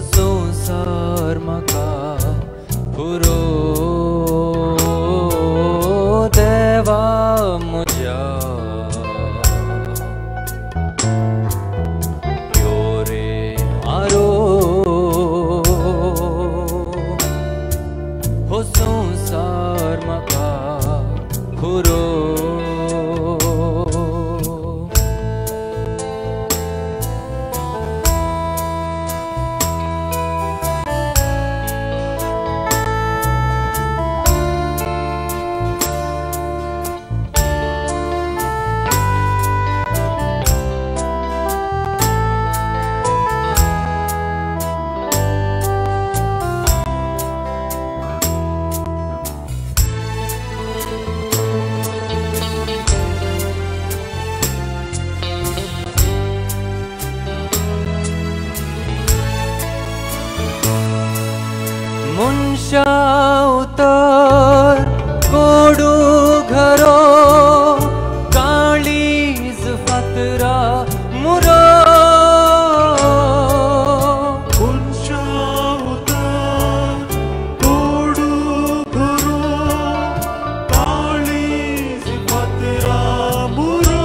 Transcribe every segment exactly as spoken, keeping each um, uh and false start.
संसार मका पुरो देवा मुझ्या योरे आरो हो संसार मका पुरो मुंशा उतर कोडू घरो कालीज फतरा मुरो मुंशा उतर कोडू घरो कालीज फतरा मुरो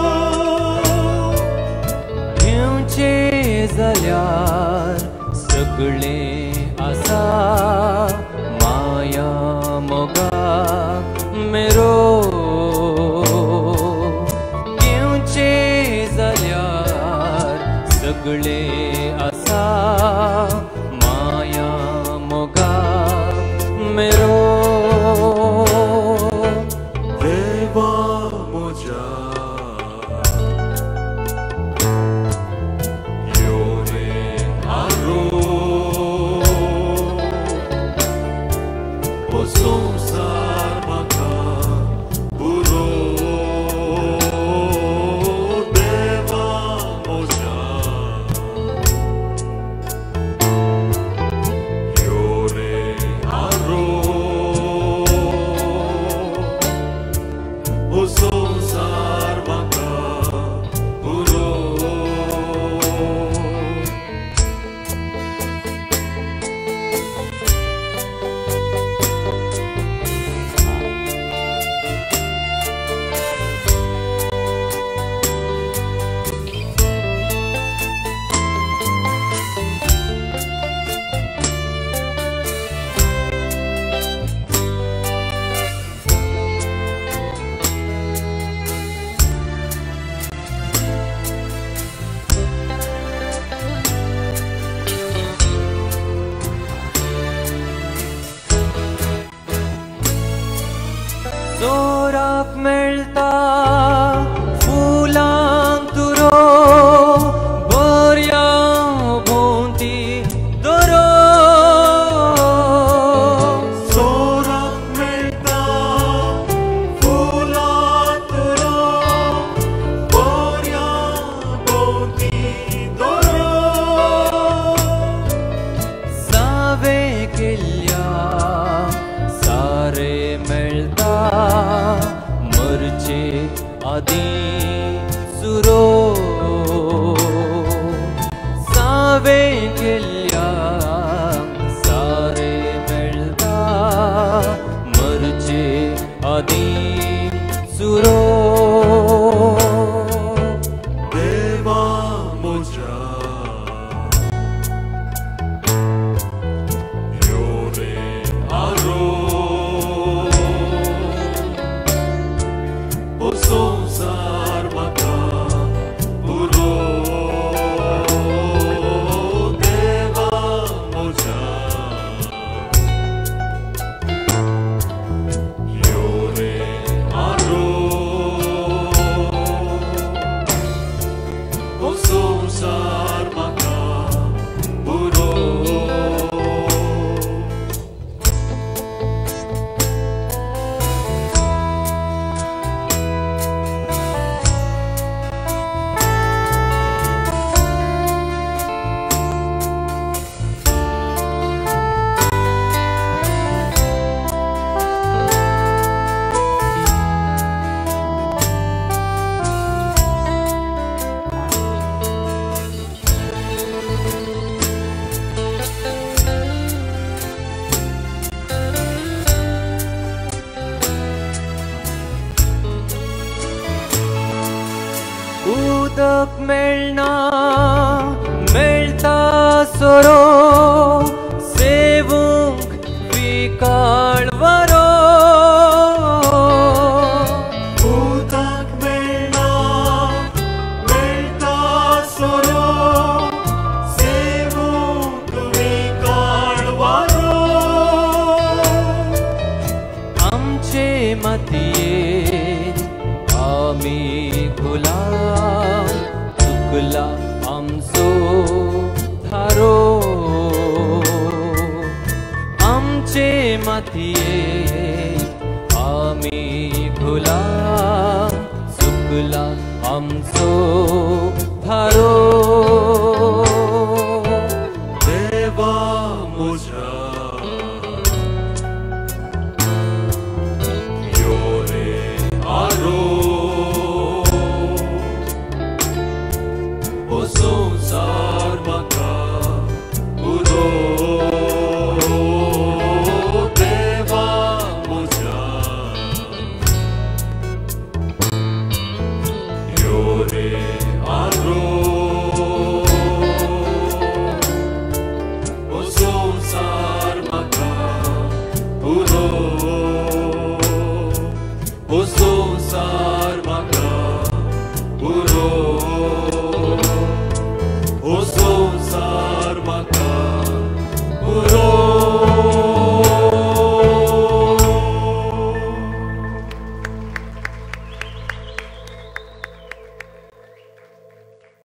घेवचे जाल्यार सगळे आसा माया मोगा मेरो घेवचे जाल्यार सगळे आसा माया मोगा मेरो देवा मुझ्या योरे आरो o संसार मका पुरो देवा मुझ्या योरे आरो o संसार मका पुरो जोराक मेळता फुलांतुरो बऱ्या भोंवती दोरो जोराक मेळटा फुलांतुरो बऱ्या भोंवती दोरो सावे केल्ल्या सारे मेळता मरचे आदी सुरो सावे केल्ल्या सारे मेळता मरचे आदी सुरो देवा मुझ्या योरे आरो o संसार मका पुरो देवा मतिये आमी गुलाम चुकला आमचो धारो आमचे मतिये आमी गुलाम चुकला आमचो धारो देवा मुझ्या